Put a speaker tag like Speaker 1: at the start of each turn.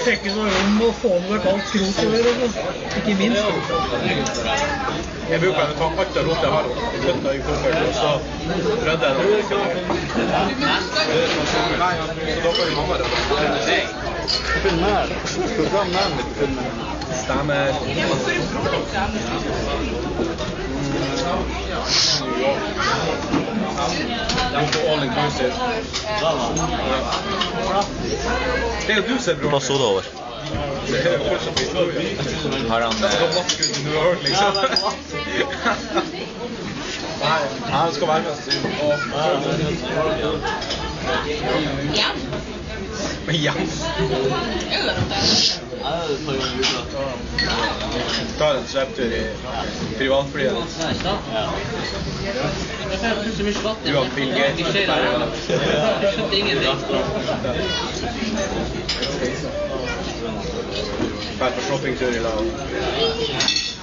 Speaker 1: trekke seg om og få noe kaldt skrot over, ikke minst.
Speaker 2: Jeg bruker en ta alt av rot jeg har og putte i koffert, og så rødde jeg noe. Så da får vi mamma det.
Speaker 3: Filmer. Programnavnet på filmen.
Speaker 2: Stemmer. De får all inclusive. Det er jo du som er bror.
Speaker 4: Hva så det over?
Speaker 2: Det er jo fortsatt historie.
Speaker 4: Har han...
Speaker 2: Det skal maske ut i New York, liksom. Nei, han skal være med oss til. Ja. Ta en svepptur i privatflyet. Du har Bill Gates. Bare på shoppingtur i lag.